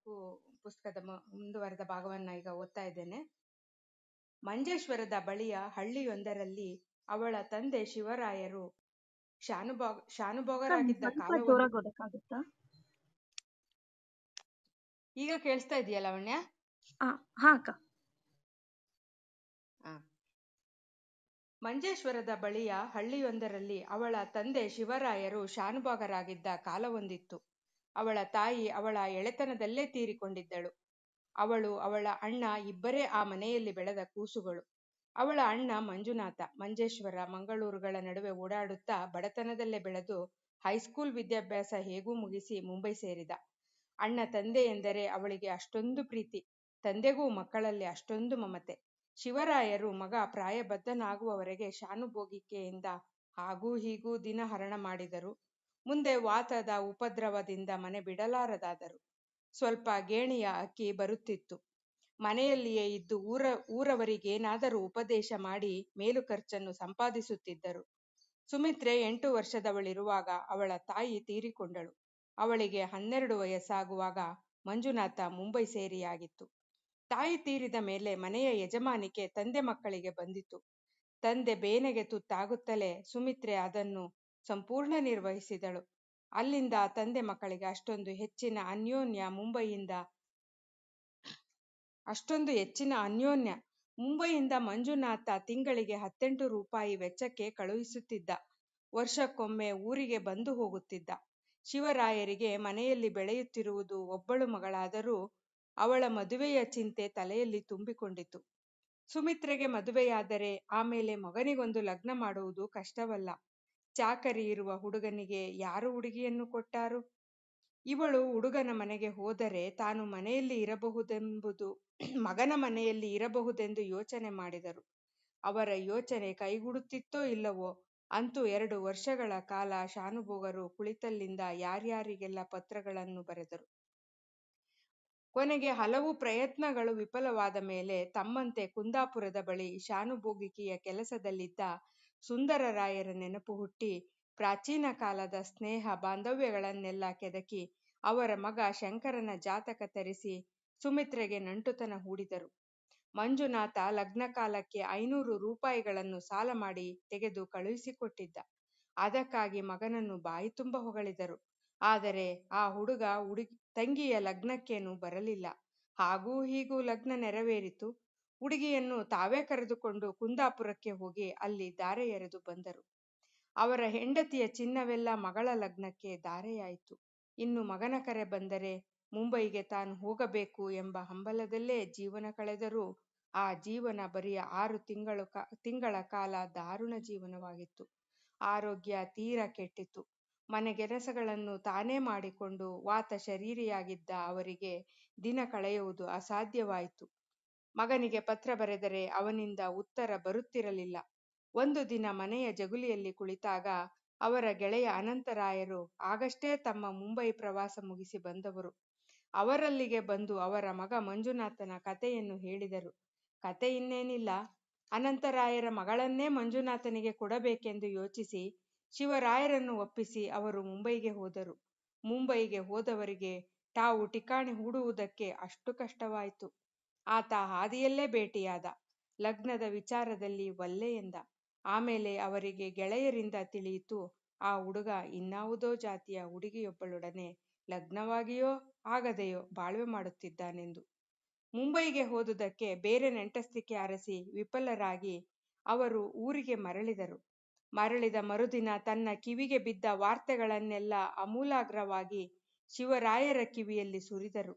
ಪುಸ್ತಕದ ಮುಂದುವರೆದ ಭಾಗವನ್ನ ಈಗ ಓದ್ತಾ ಇದ್ದೇನೆ. ಮಂಜೇಶ್ವರದ ಬಳಿಯ ಹಳ್ಳಿಯೊಂದರಲ್ಲಿ ಅವಳ ತಂದೆ ಶಿವರಾಯರು ಶಾನುಭೋಗರಾಗಿದ್ದ ಕಾಲವನ್ನು. ಈಗ ಕೇಳಿಸ್ತಾ ಇದೆಯಾ ಲಾವಣ್ಯ? ಹಾ ಅಕ್ಕ. ಮಂಜೇಶ್ವರದ ಬಳಿಯ ಹಳ್ಳಿಯೊಂದರಲ್ಲಿ ಅವಳ ತಂದೆ ಶಿವರಾಯರು ಶಾನುಭೋಗರಾಗಿದ್ದ ಕಾಲವೊಂದಿತ್ತು. ಅವಳ ತಾಯಿ ಅವಳ ಎಳೆತನದಲ್ಲೇ ತೀರಿಕೊಂಡಿದ್ದಳು. ಅವಳು ಅವಳ ಅಣ್ಣ ಇಬ್ಬರೇ ಆ ಮನೆಯಲ್ಲಿ ಬೆಳೆದ ಕೂಸುಗಳು. ಅವಳ ಅಣ್ಣ ಮಂಜುನಾಥ ಮಂಜೇಶ್ವರ ಮಂಗಳೂರುಗಳ ನಡುವೆ ಓಡಾಡುತ್ತಾ ಬಡತನದಲ್ಲೇ ಬೆಳೆದು ಹೈಸ್ಕೂಲ್ ವಿದ್ಯಾಭ್ಯಾಸ ಹೇಗೂ ಮುಗಿಸಿ ಮುಂಬೈ ಸೇರಿದ. ಅಣ್ಣ ತಂದೆ ಎಂದರೆ ಅವಳಿಗೆ ಅಷ್ಟೊಂದು ಪ್ರೀತಿ. ತಂದೆಗೂ ಮಕ್ಕಳಲ್ಲಿ ಅಷ್ಟೊಂದು ಮಮತೆ. ಶಿವರಾಯರು ಮಗ ಪ್ರಾಯಬದ್ಧನಾಗುವವರೆಗೆ ಶಾನುಭೋಗಿಕೆಯಿಂದ ಹಾಗೂ ಹೀಗೂ ದಿನ ಹರಣ ಮಾಡಿದರು. ಮುಂದೆ ವಾತದ ಉಪದ್ರವದಿಂದ ಮನೆ ಬಿಡಲಾರದಾದರು. ಸ್ವಲ್ಪ ಗೇಣಿಯ ಅಕ್ಕಿ ಬರುತ್ತಿತ್ತು. ಮನೆಯಲ್ಲಿಯೇ ಇದ್ದು ಊರವರಿಗೇನಾದರೂ ಉಪದೇಶ ಮಾಡಿ ಮೇಲು ಖರ್ಚನ್ನು ಸಂಪಾದಿಸುತ್ತಿದ್ದರು. ಸುಮಿತ್ರೆ 8 ವರ್ಷದವಳಿರುವಾಗ ಅವಳ ತಾಯಿ ತೀರಿಕೊಂಡಳು. ಅವಳಿಗೆ 12 ವಯಸ್ಸಾಗುವಾಗ ಮಂಜುನಾಥ ಮುಂಬೈ ಸೇರಿಯಾಗಿತ್ತು. ತಾಯಿ ತೀರಿದ ಮೇಲೆ ಮನೆಯ ಯಜಮಾನಿಕೆ ತಂದೆ ಮಕ್ಕಳಿಗೆ ಬಂದಿತು. ತಂದೆ ಬೇನೆಗೆ ತುತ್ತಾಗುತ್ತಲೇ ಸುಮಿತ್ರೆ ಅದನ್ನು ಸಂಪೂರ್ಣ ನಿರ್ವಹಿಸಿದಳು. ಅಲ್ಲಿಂದ ತಂದೆ ಮಕ್ಕಳಿಗೆ ಅಷ್ಟೊಂದು ಹೆಚ್ಚಿನ ಅನ್ಯೋನ್ಯ. ಮುಂಬೈಯಿಂದ ಮಂಜುನಾಥ ತಿಂಗಳಿಗೆ 18 ರೂಪಾಯಿ ವೆಚ್ಚಕ್ಕೆ ಕಳುಹಿಸುತ್ತಿದ್ದ. ವರ್ಷಕ್ಕೊಮ್ಮೆ ಊರಿಗೆ ಬಂದು ಹೋಗುತ್ತಿದ್ದ. ಶಿವರಾಯರಿಗೆ ಮನೆಯಲ್ಲಿ ಬೆಳೆಯುತ್ತಿರುವುದು ಒಬ್ಬಳು ಮಗಳಾದರೂ ಅವಳ ಮದುವೆಯ ಚಿಂತೆ ತಲೆಯಲ್ಲಿ ತುಂಬಿಕೊಂಡಿತು. ಸುಮಿತ್ರೆಗೆ ಮದುವೆಯಾದರೆ ಆಮೇಲೆ ಮಗನಿಗೊಂದು ಲಗ್ನ ಮಾಡುವುದು ಕಷ್ಟವಲ್ಲ. ಚಾಕರಿ ಇರುವ ಹುಡುಗನಿಗೆ ಯಾರು ಹುಡುಗಿಯನ್ನು ಕೊಟ್ಟಾರು? ಇವಳು ಹುಡುಗನ ಮನೆಗೆ ಹೋದರೆ ತಾನು ಮಗನ ಮನೆಯಲ್ಲಿ ಇರಬಹುದೆಂದು ಯೋಚನೆ ಮಾಡಿದರು. ಅವರ ಯೋಚನೆ ಕೈಗೂಡುತ್ತಿತ್ತೋ ಇಲ್ಲವೋ, ಅಂತೂ 2 ವರ್ಷಗಳ ಕಾಲ ಶಾನುಭೋಗರು ಕುಳಿತಲ್ಲಿಂದ ಯಾರ್ಯಾರಿಗೆಲ್ಲ ಪತ್ರಗಳನ್ನು ಬರೆದರು. ಕೊನೆಗೆ ಹಲವು ಪ್ರಯತ್ನಗಳು ವಿಫಲವಾದ ಮೇಲೆ ತಮ್ಮಂತೆ ಕುಂದಾಪುರದ ಬಳಿ ಶಾನುಭೋಗಿಕೆಯ ಕೆಲಸದಲ್ಲಿದ್ದ ಸುಂದರರಾಯರ ನೆನಪು ಹುಟ್ಟಿ ಪ್ರಾಚೀನ ಕಾಲದ ಸ್ನೇಹ ಬಾಂಧವ್ಯಗಳನ್ನೆಲ್ಲ ಕೆದಕಿ ಅವರ ಮಗ ಶಂಕರನ ಜಾತಕ ತರಿಸಿ ಸುಮಿತ್ರೆಗೆ ನಂಟುತನ ಹೂಡಿದರು. ಮಂಜುನಾಥ ಲಗ್ನ ಕಾಲಕ್ಕೆ 500 ರೂಪಾಯಿಗಳನ್ನು ಸಾಲ ಮಾಡಿ ತೆಗೆದು ಕಳುಹಿಸಿಕೊಟ್ಟಿದ್ದ. ಅದಕ್ಕಾಗಿ ಮಗನನ್ನು ಬಾಯಿ ತುಂಬ ಹೊಗಳಿದರು. ಆದರೆ ಆ ಹುಡುಗ ತಂಗಿಯ ಲಗ್ನಕ್ಕೇನು ಬರಲಿಲ್ಲ. ಹಾಗೂ ಹೀಗೂ ಲಗ್ನ ನೆರವೇರಿತು. ಹುಡುಗಿಯನ್ನು ತಾವೇ ಕರೆದುಕೊಂಡು ಕುಂದಾಪುರಕ್ಕೆ ಹೋಗಿ ಅಲ್ಲಿ ಧಾರೆ ಎರೆದು ಬಂದರು. ಅವರ ಹೆಂಡತಿಯ ಚಿನ್ನವೆಲ್ಲ ಮಗಳ ಲಗ್ನಕ್ಕೆ ಧಾರೆಯಾಯಿತು. ಇನ್ನು ಮಗನ ಕರೆ ಬಂದರೆ ಮುಂಬೈಗೆ ತಾನು ಹೋಗಬೇಕು ಎಂಬ ಹಂಬಲದಲ್ಲೇ ಜೀವನ ಕಳೆದರೂ ಆ ಜೀವನ ಬರೀ 6 ತಿಂಗಳ ಕಾಲ ದಾರುಣ ಜೀವನವಾಗಿತ್ತು. ಆರೋಗ್ಯ ತೀರ ಕೆಟ್ಟಿತು. ಮನೆಗೆಲಸಗಳನ್ನು ತಾನೇ ಮಾಡಿಕೊಂಡು ವಾತ ಶರೀರಿಯಾಗಿದ್ದ ಅವರಿಗೆ ದಿನ ಕಳೆಯುವುದು ಅಸಾಧ್ಯವಾಯಿತು. ಮಗನಿಗೆ ಪತ್ರ ಬರೆದರೆ ಅವನಿಂದ ಉತ್ತರ ಬರುತ್ತಿರಲಿಲ್ಲ. ಒಂದು ದಿನ ಮನೆಯ ಜಗುಲಿಯಲ್ಲಿ ಕುಳಿತಾಗ ಅವರ ಗೆಳೆಯ ಅನಂತರಾಯರು ಆಗಷ್ಟೇ ತಮ್ಮ ಮುಂಬೈ ಪ್ರವಾಸ ಮುಗಿಸಿ ಬಂದವರು. ಅವರಲ್ಲಿಗೆ ಬಂದು ಅವರ ಮಗ ಮಂಜುನಾಥನ ಕತೆಯನ್ನು ಹೇಳಿದರು. ಕತೆ ಇನ್ನೇನಿಲ್ಲ. ಅನಂತರಾಯರ ಮಗಳನ್ನೇ ಮಂಜುನಾಥನಿಗೆ ಕೊಡಬೇಕೆಂದು ಯೋಚಿಸಿ ಶಿವರಾಯರನ್ನು ಒಪ್ಪಿಸಿ ಅವರು ಮುಂಬೈಗೆ ಹೋದರು. ಮುಂಬೈಗೆ ಹೋದವರಿಗೆ ತಾವು ಠಿಕಾಣಿ ಹೂಡುವುದಕ್ಕೆ ಅಷ್ಟು ಕಷ್ಟವಾಯಿತು. ಆತ ಹಾದಿಯಲ್ಲೇ ಭೇಟಿಯಾದ. ಲಗ್ನದ ವಿಚಾರದಲ್ಲಿ ಒಲ್ಲೆ ಎಂದ. ಆಮೇಲೆ ಅವರಿಗೆ ಗೆಳೆಯರಿಂದ ತಿಳಿಯಿತು, ಆ ಹುಡುಗ ಇನ್ನಾವುದೋ ಜಾತಿಯ ಹುಡುಗಿಯೊಬ್ಬಳೊಡನೆ ಲಗ್ನವಾಗಿಯೋ ಆಗದೆಯೋ ಬಾಳ್ವೆ ಮಾಡುತ್ತಿದ್ದಾನೆಂದು. ಮುಂಬೈಗೆ ಹೋದುದಕ್ಕೆ ಬೇರೆ ನೆಂಟಸ್ತಿಕೆ ಅರಸಿ ವಿಫಲರಾಗಿ ಅವರು ಊರಿಗೆ ಮರಳಿದರು. ಮರಳಿದ ಮರುದಿನ ತನ್ನ ಕಿವಿಗೆ ಬಿದ್ದ ವಾರ್ತೆಗಳನ್ನೆಲ್ಲ ಆಮೂಲಾಗ್ರವಾಗಿ ಶಿವರಾಯರ ಕಿವಿಯಲ್ಲಿ ಸುರಿದರು.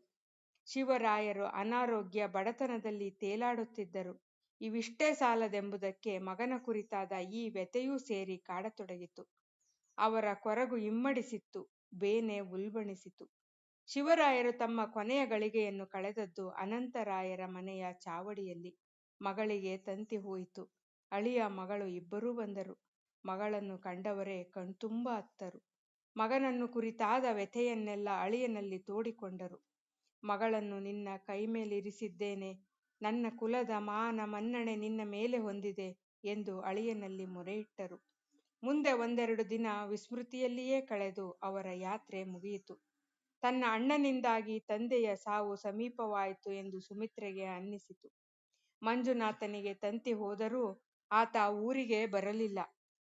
ಶಿವರಾಯರು ಅನಾರೋಗ್ಯ ಬಡತನದಲ್ಲಿ ತೇಲಾಡುತ್ತಿದ್ದರು. ಇವಿಷ್ಟೇ ಸಾಲದೆಂಬುದಕ್ಕೆ ಮಗನ ಕುರಿತಾದ ಈ ವ್ಯಥೆಯೂ ಸೇರಿ ಕಾಡತೊಡಗಿತು. ಅವರ ಕೊರಗು ಇಮ್ಮಡಿಸಿತ್ತು. ಬೇನೆ ಉಲ್ಬಣಿಸಿತು. ಶಿವರಾಯರು ತಮ್ಮ ಕೊನೆಯ ಗಳಿಗೆಯನ್ನು ಕಳೆದದ್ದು ಅನಂತರಾಯರ ಮನೆಯ ಚಾವಡಿಯಲ್ಲಿ. ಮಗಳಿಗೆ ತಂತಿ ಹೋಯಿತು. ಅಳಿಯ ಮಗಳು ಇಬ್ಬರೂ ಬಂದರು. ಮಗಳನ್ನು ಕಂಡವರೇ ಕಣ್ತುಂಬ ಅತ್ತರು. ಮಗನನ್ನು ಕುರಿತಾದ ವ್ಯಥೆಯನ್ನೆಲ್ಲ ಅಳಿಯನಲ್ಲಿ ತೋಡಿಕೊಂಡರು. ಮಗಳನ್ನು ನಿನ್ನ ಕೈಮೇಲಿರಿಸಿದ್ದೇನೆ. ನನ್ನ ಕುಲದ ಮಾನ ಮನ್ನಣೆ ನಿನ್ನ ಮೇಲೆ ಹೊಂದಿದೆ ಎಂದು ಅಳಿಯನಲ್ಲಿ ಮೊರೆಯಿಟ್ಟರು. ಮುಂದೆ 1-2 ದಿನ ವಿಸ್ಮೃತಿಯಲ್ಲಿಯೇ ಕಳೆದು ಅವರ ಯಾತ್ರೆ ಮುಗಿಯಿತು. ತನ್ನ ಅಣ್ಣನಿಂದಾಗಿ ತಂದೆಯ ಸಾವು ಸಮೀಪವಾಯಿತು ಎಂದು ಸುಮಿತ್ರೆಗೆ ಅನ್ನಿಸಿತು. ಮಂಜುನಾಥನಿಗೆ ತಂತಿ ಹೋದರೂ ಆತ ಊರಿಗೆ ಬರಲಿಲ್ಲ.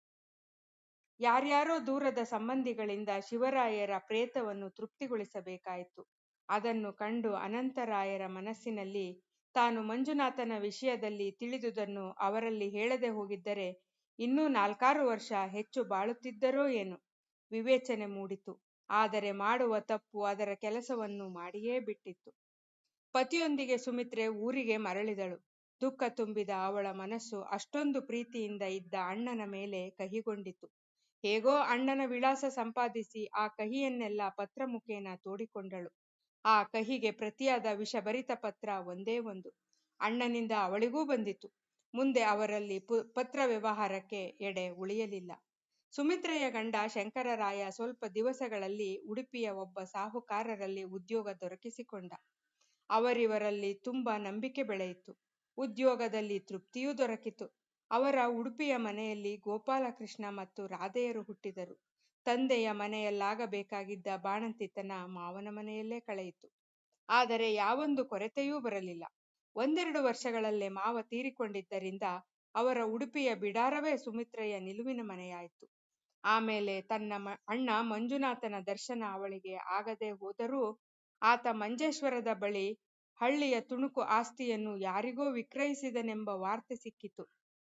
ಯಾರ್ಯಾರೋ ದೂರದ ಸಂಬಂಧಿಗಳಿಂದ ಶಿವರಾಯರ ಪ್ರೇತವನ್ನು ತೃಪ್ತಿಗೊಳಿಸಬೇಕಾಯಿತು. ಅದನ್ನು ಕಂಡು ಅನಂತರಾಯರ ಮನಸ್ಸಿನಲ್ಲಿ ತಾನು ಮಂಜುನಾಥನ ವಿಷಯದಲ್ಲಿ ತಿಳಿದುದನ್ನು ಅವರಲ್ಲಿ ಹೇಳದೆ ಹೋಗಿದ್ದರೆ ಇನ್ನೂ 4-6 ವರ್ಷ ಹೆಚ್ಚು ಬಾಳುತ್ತಿದ್ದರೋ ಏನು ವಿವೇಚನೆ ಮೂಡಿತು. ಆದರೆ ಮಾಡುವ ತಪ್ಪು ಅದರ ಕೆಲಸವನ್ನು ಮಾಡಿಯೇ ಬಿಟ್ಟಿತ್ತು. ಪತಿಯೊಂದಿಗೆ ಸುಮಿತ್ರೆ ಊರಿಗೆ ಮರಳಿದಳು. ದುಃಖ ತುಂಬಿದ ಅವಳ ಮನಸ್ಸು ಅಷ್ಟೊಂದು ಪ್ರೀತಿಯಿಂದ ಇದ್ದ ಅಣ್ಣನ ಮೇಲೆ ಕಹಿಗೊಂಡಿತು. ಹೇಗೋ ಅಣ್ಣನ ವಿಳಾಸ ಸಂಪಾದಿಸಿ ಆ ಕಹಿಯನ್ನೆಲ್ಲ ಪತ್ರ ಮುಖೇನ ತೋಡಿಕೊಂಡಳು. ಆ ಕಹಿಗೆ ಪ್ರತಿಯಾದ ವಿಷಭರಿತ ಪತ್ರ ಒಂದೇ ಒಂದು ಅಣ್ಣನಿಂದ ಅವಳಿಗೂ ಬಂದಿತು. ಮುಂದೆ ಅವರಲ್ಲಿ ಪತ್ರ ವ್ಯವಹಾರಕ್ಕೆ ಎಡೆ ಉಳಿಯಲಿಲ್ಲ. ಸುಮಿತ್ರೆಯ ಗಂಡ ಶಂಕರರಾಯ ಸ್ವಲ್ಪ ದಿವಸಗಳಲ್ಲಿ ಉಡುಪಿಯ ಒಬ್ಬ ಸಾಹುಕಾರರಲ್ಲಿ ಉದ್ಯೋಗ ದೊರಕಿಸಿಕೊಂಡ. ಅವರಿವರಲ್ಲಿ ತುಂಬ ನಂಬಿಕೆ ಬೆಳೆಯಿತು. ಉದ್ಯೋಗದಲ್ಲಿ ತೃಪ್ತಿಯೂ ದೊರಕಿತು. ಅವರ ಉಡುಪಿಯ ಮನೆಯಲ್ಲಿ ಗೋಪಾಲಕೃಷ್ಣ ಮತ್ತು ರಾಧೆಯರು ಹುಟ್ಟಿದರು. ತಂದೆಯ ಮನೆಯಲ್ಲಾಗಬೇಕಾಗಿದ್ದ ಬಾಣಂತಿತನ ಮಾವನ ಮನೆಯಲ್ಲೇ ಕಳೆಯಿತು. ಆದರೆ ಯಾವೊಂದು ಕೊರತೆಯೂ ಬರಲಿಲ್ಲ. 1-2 ವರ್ಷಗಳಲ್ಲೇ ಮಾವ ತೀರಿಕೊಂಡಿದ್ದರಿಂದ ಅವರ ಉಡುಪಿಯ ಬಿಡಾರವೇ ಸುಮಿತ್ರೆಯ ನಿಲುವಿನ ಮನೆಯಾಯಿತು. ಆಮೇಲೆ ತನ್ನ ಅಣ್ಣ ಮಂಜುನಾಥನ ದರ್ಶನ ಅವಳಿಗೆ ಆಗದೆ ಹೋದರೂ ಆತ ಮಂಜೇಶ್ವರದ ಬಳಿ ಹಳ್ಳಿಯ ತುಣುಕು ಆಸ್ತಿಯನ್ನು ಯಾರಿಗೋ ವಿಕ್ರಯಿಸಿದನೆಂಬ ವಾರ್ತೆ ಸಿಕ್ಕಿತು.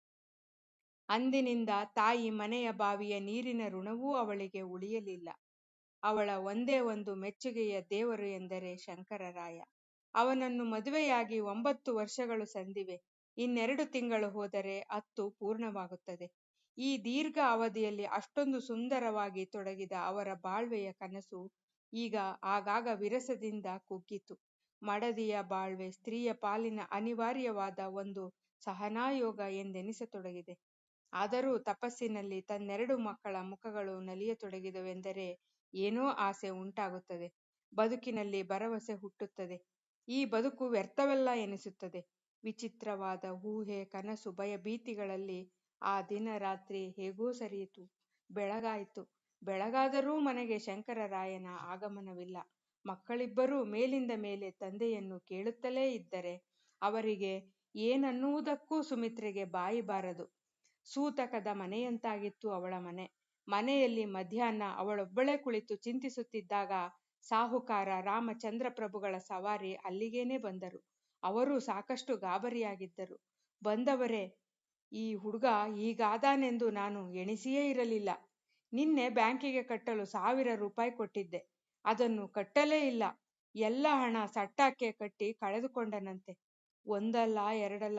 ಅಂದಿನಿಂದ ತಾಯಿ ಮನೆಯ ಬಾವಿಯ ನೀರಿನ ಋಣವೂ ಅವಳಿಗೆ ಉಳಿಯಲಿಲ್ಲ. ಅವಳ ಒಂದೇ ಒಂದು ಮೆಚ್ಚುಗೆಯ ದೇವರು ಎಂದರೆ ಶಂಕರರಾಯ. ಅವನನ್ನು ಮದುವೆಯಾಗಿ 9 ವರ್ಷಗಳು ಸಂದಿವೆ. ಇನ್ನೆರಡು ತಿಂಗಳು ಹೋದರೆ 10 ಪೂರ್ಣವಾಗುತ್ತದೆ. ಈ ದೀರ್ಘ ಅವಧಿಯಲ್ಲಿ ಅಷ್ಟೊಂದು ಸುಂದರವಾಗಿ ತೊಡಗಿದ ಅವರ ಬಾಳ್ವೆಯ ಕನಸು ಈಗ ಆಗಾಗ ವಿರಸದಿಂದ ಕುಗ್ಗಿತು. ಮಡದಿಯ ಬಾಳ್ವೆ ಸ್ತ್ರೀಯ ಪಾಲಿನ ಅನಿವಾರ್ಯವಾದ ಒಂದು ಸಹನಾಯೋಗ ಎಂದೆನಿಸತೊಡಗಿದೆ. ಆದರೂ ತಪಸ್ಸಿನಲ್ಲಿ ತನ್ನೆರಡು ಮಕ್ಕಳ ಮುಖಗಳು ನಲಿಯತೊಡಗಿದವೆಂದರೆ ಏನೋ ಆಸೆ ಉಂಟಾಗುತ್ತದೆ. ಬದುಕಿನಲ್ಲಿ ಭರವಸೆ ಹುಟ್ಟುತ್ತದೆ. ಈ ಬದುಕು ವ್ಯರ್ಥವಲ್ಲ ಎನಿಸುತ್ತದೆ. ವಿಚಿತ್ರವಾದ ಊಹೆ, ಕನಸು, ಭಯ ಭೀತಿಗಳಲ್ಲಿ ಆ ದಿನ ರಾತ್ರಿ ಹೇಗೋ ಸರಿಯಿತು. ಬೆಳಗಾಯಿತು. ಬೆಳಗಾದರೂ ಮನೆಗೆ ಶಂಕರರಾಯನ ಆಗಮನವಿಲ್ಲ. ಮಕ್ಕಳಿಬ್ಬರೂ ಮೇಲಿಂದ ಮೇಲೆ ತಂದೆಯನ್ನು ಕೇಳುತ್ತಲೇ ಇದ್ದರೆ ಅವರಿಗೆ ಏನನ್ನುವುದಕ್ಕೂ ಸುಮಿತ್ರೆಗೆ ಬಾಯಿ ಬಾರದು. ಸೂತಕದ ಮನೆಯಂತಾಗಿತ್ತು ಅವಳ ಮನೆ. ಮನೆಯಲ್ಲಿ ಮಧ್ಯಾಹ್ನ ಅವಳೊಬ್ಬಳೇ ಕುಳಿತು ಚಿಂತಿಸುತ್ತಿದ್ದಾಗ ಸಾಹುಕಾರ ರಾಮಚಂದ್ರ ಪ್ರಭುಗಳ ಸವಾರಿ ಅಲ್ಲಿಗೇನೆ ಬಂದರು. ಅವರೂ ಸಾಕಷ್ಟು ಗಾಬರಿಯಾಗಿದ್ದರು. ಬಂದವರೇ, ಈ ಹುಡುಗ ಹೀಗಾದಾನೆಂದು ನಾನು ಎಣಿಸಿಯೇ ಇರಲಿಲ್ಲ. ನಿನ್ನೆ ಬ್ಯಾಂಕಿಗೆ ಕಟ್ಟಲು 1000 ರೂಪಾಯಿ ಕೊಟ್ಟಿದ್ದೆ. ಅದನ್ನು ಕಟ್ಟಲೇ ಇಲ್ಲ. ಎಲ್ಲ ಹಣ ಸಟ್ಟಾಕ್ಕೆ ಕಟ್ಟಿ ಕಳೆದುಕೊಂಡನಂತೆ. ಒಂದಲ್ಲ ಎರಡಲ್ಲ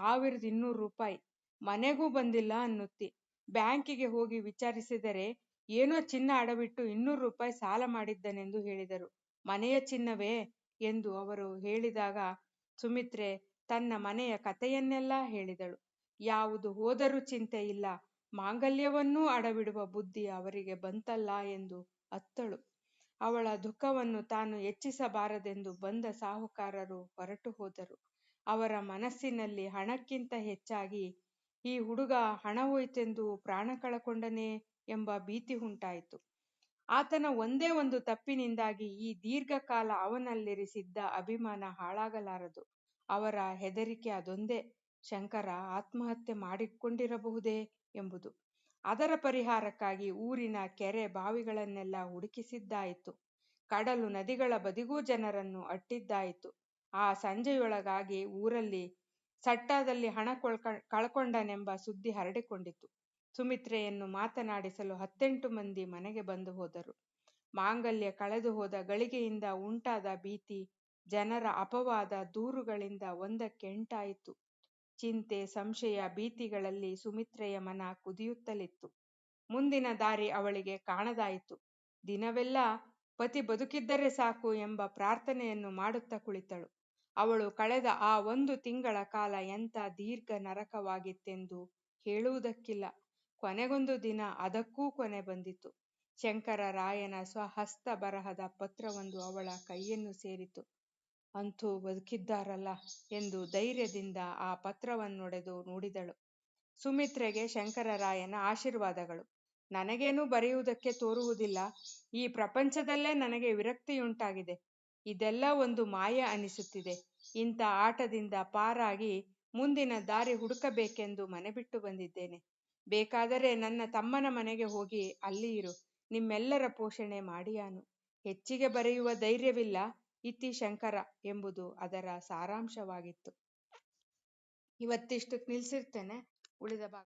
1200 ರೂಪಾಯಿ. ಮನೆಗೂ ಬಂದಿಲ್ಲ ಅನ್ನುತ್ತಿ. ಬ್ಯಾಂಕಿಗೆ ಹೋಗಿ ವಿಚಾರಿಸಿದರೆ ಏನೋ ಚಿನ್ನ ಅಡವಿಟ್ಟು 200 ರೂಪಾಯಿ ಸಾಲ ಮಾಡಿದ್ದನೆಂದು ಹೇಳಿದರು. ಮನೆಯ ಚಿನ್ನವೇ ಎಂದು ಅವರು ಹೇಳಿದಾಗ ಸುಮಿತ್ರೆ ತನ್ನ ಮನೆಯ ಕಥೆಯನ್ನೆಲ್ಲ ಹೇಳಿದಳು. ಯಾವುದು ಹೋದರೂ ಚಿಂತೆ ಇಲ್ಲ, ಮಾಂಗಲ್ಯವನ್ನೂ ಅಡವಿಡುವ ಬುದ್ಧಿ ಅವರಿಗೆ ಬಂತಲ್ಲ ಎಂದು ಅತ್ತಳು. ಅವಳ ದುಃಖವನ್ನು ತಾನು ಹೆಚ್ಚಿಸಬಾರದೆಂದು ಬಂದ ಸಾಹುಕಾರರು ಹೊರಟು ಹೋದರು. ಅವರ ಮನಸ್ಸಿನಲ್ಲಿ ಹಣಕ್ಕಿಂತ ಹೆಚ್ಚಾಗಿ ಈ ಹುಡುಗ ಹಣ ಹೋಯ್ತೆಂದು ಪ್ರಾಣ ಕಳಕೊಂಡನೇ ಎಂಬ ಭೀತಿ ಉಂಟಾಯಿತು. ಆತನ ಒಂದೇ ಒಂದು ತಪ್ಪಿನಿಂದಾಗಿ ಈ ದೀರ್ಘಕಾಲ ಅವನಲ್ಲಿರಿಸಿದ್ದ ಅಭಿಮಾನ ಹಾಳಾಗಲಾರದು. ಅವರ ಹೆದರಿಕೆ ಅದೊಂದೇ, ಶಂಕರ ಆತ್ಮಹತ್ಯೆ ಮಾಡಿಕೊಂಡಿರಬಹುದೇ ಎಂಬುದು. ಅದರ ಪರಿಹಾರಕ್ಕಾಗಿ ಊರಿನ ಕೆರೆ ಬಾವಿಗಳನ್ನೆಲ್ಲ ಹುಡುಕಿಸಿದ್ದಾಯಿತು. ಕಡಲು ನದಿಗಳ ಬದಿಗೂ ಜನರನ್ನು ಅಟ್ಟಿದ್ದಾಯಿತು. ಆ ಸಂಜೆಯೊಳಗಾಗಿ ಊರಲ್ಲಿ ಸಟ್ಟಾದಲ್ಲಿ ಹಣ ಕಳ್ಕೊಂಡನೆಂಬ ಸುದ್ದಿ ಹರಡಿಕೊಂಡಿತು. ಸುಮಿತ್ರೆಯನ್ನು ಮಾತನಾಡಿಸಲು 10-8 ಮಂದಿ ಮನೆಗೆ ಬಂದು ಹೋದರು. ಮಾಂಗಲ್ಯ ಕಳೆದು ಹೋದ ಗಳಿಗೆಯಿಂದ ಉಂಟಾದ ಭೀತಿ, ಜನರ ಅಪವಾದ ದೂರುಗಳಿಂದ ಒಂದಕ್ಕೆ ಎಂಟಾಯಿತು. ಚಿಂತೆ, ಸಂಶಯ, ಭೀತಿಗಳಲ್ಲಿ ಸುಮಿತ್ರೆಯ ಮನ ಕುದಿಯುತ್ತಲಿತ್ತು. ಮುಂದಿನ ದಾರಿ ಅವಳಿಗೆ ಕಾಣದಾಯಿತು. ದಿನವೆಲ್ಲ ಪತಿ ಬದುಕಿದ್ದರೆ ಸಾಕು ಎಂಬ ಪ್ರಾರ್ಥನೆಯನ್ನು ಮಾಡುತ್ತಾ ಕುಳಿತಳು. ಅವಳು ಕಳೆದ ಆ 1 ತಿಂಗಳ ಕಾಲ ಎಂಥ ದೀರ್ಘ ನರಕವಾಗಿತ್ತೆಂದು ಹೇಳುವುದಕ್ಕಿಲ್ಲ. ಕೊನೆಗೊಂದು ದಿನ ಅದಕ್ಕೂ ಕೊನೆ ಬಂದಿತು. ಶಂಕರರಾಯನ ಸ್ವಹಸ್ತ ಬರಹದ ಪತ್ರವೊಂದು ಅವಳ ಕೈಯನ್ನು ಸೇರಿತು. ಅಂತೂ ಬದುಕಿದ್ದಾರಲ್ಲ ಎಂದು ಧೈರ್ಯದಿಂದ ಆ ಪತ್ರವನ್ನೊಡೆದು ನೋಡಿದಳು. ಸುಮಿತ್ರೆಗೆ ಶಂಕರರಾಯನ ಆಶೀರ್ವಾದಗಳು. ನನಗೇನೂ ಬರೆಯುವುದಕ್ಕೆ ತೋರುವುದಿಲ್ಲ. ಈ ಪ್ರಪಂಚದಲ್ಲೇ ನನಗೆ ವಿರಕ್ತಿಯುಂಟಾಗಿದೆ. ಇದೆಲ್ಲ ಒಂದು ಮಾಯ ಅನಿಸುತ್ತಿದೆ. ಇಂಥ ಆಟದಿಂದ ಪಾರಾಗಿ ಮುಂದಿನ ದಾರಿ ಹುಡುಕಬೇಕೆಂದು ಮನೆ ಬಿಟ್ಟು ಬಂದಿದ್ದೇನೆ. ಬೇಕಾದರೆ ನನ್ನ ತಮ್ಮನ ಮನೆಗೆ ಹೋಗಿ ಅಲ್ಲಿ ಇರು. ನಿಮ್ಮೆಲ್ಲರ ಪೋಷಣೆ ಮಾಡಿಯಾನು. ಹೆಚ್ಚಿಗೆ ಬರೆಯುವ ಧೈರ್ಯವಿಲ್ಲ. ಇತಿ ಶಂಕರ ಎಂಬುದು ಅದರ ಸಾರಾಂಶವಾಗಿತ್ತು. ಇವತ್ತಿಷ್ಟಕ್ಕೆ ನಿಲ್ಲಿಸಿರ್ತೇನೆ. ಉಳಿದ ಭಾಗ